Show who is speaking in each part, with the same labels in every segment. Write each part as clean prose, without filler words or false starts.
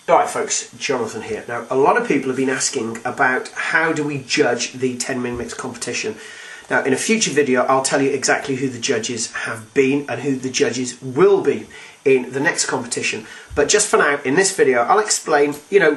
Speaker 1: Alright folks, Jonathan here. Now, a lot of people have been asking about how do we judge the 10-min-mix competition. Now, in a future video, I'll tell you exactly who the judges have been and who the judges will be in the next competition. But just for now, in this video, I'll explain,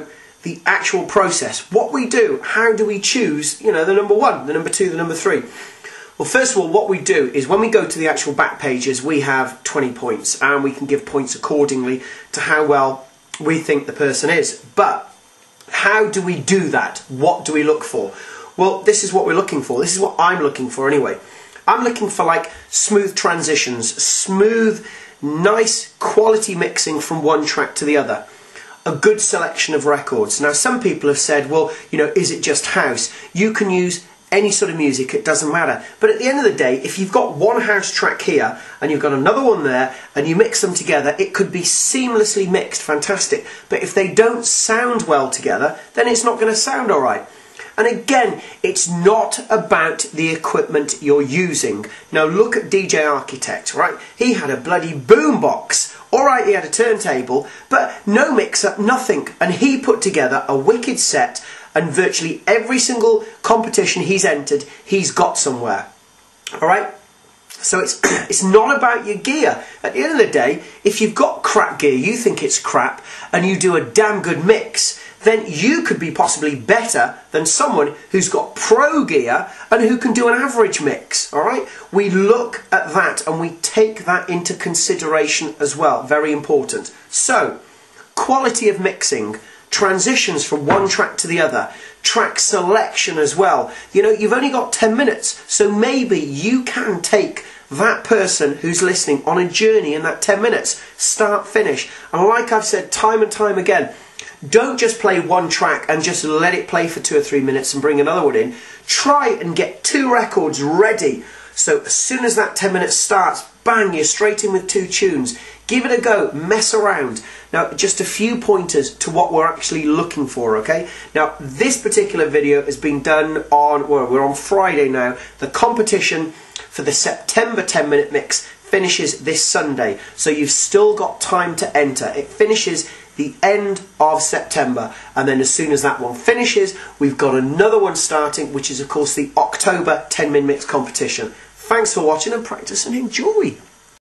Speaker 1: the actual process. What we do, how do we choose, the number one, the number two, the number three. Well, first of all, what we do is when we go to the actual back pages, we have 20 points and we can give points accordingly to how well we think the person is. But how do we do that? What do we look for? Well, this is what we're looking for. This is what I'm looking for anyway. I'm looking for like smooth transitions, smooth, nice quality mixing from one track to the other. A good selection of records. Now, some people have said, well, is it just house? You can use any sort of music, it doesn't matter. But at the end of the day, if you've got one house track here and you've got another one there and you mix them together, it could be seamlessly mixed, fantastic. But if they don't sound well together, then it's not going to sound alright. And again, it's not about the equipment you're using. Now look at DJ Architect, right? He had a bloody boombox. Alright, he had a turntable, but no mixer, nothing. And he put together a wicked set, and virtually every single competition he's entered, he's got somewhere. Alright? So it's not about your gear. At the end of the day, if you've got crap gear, you think it's crap, and you do a damn good mix, then you could be possibly better than someone who's got pro gear and who can do an average mix. Alright? We look at that and we take that into consideration as well. Very important. So, quality of mixing, transitions from one track to the other, track selection as well. You've only got 10 minutes, so maybe you can take that person who's listening on a journey in that 10 minutes, start, finish. And like I've said time and time again, don't just play one track and just let it play for 2 or 3 minutes and bring another one in. Try and get 2 records ready. So as soon as that 10 minutes starts, bang, you're straight in with 2 tunes. Give it a go, mess around. Now, just a few pointers to what we're actually looking for, okay? Now, this particular video has been done on, well, we're on Friday now. The competition for the September 10-minute mix finishes this Sunday. So you've still got time to enter. It finishes the end of September. And then as soon as that one finishes, we've got another one starting, which is, of course, the October 10-minute mix competition. Thanks for watching and practice and enjoy.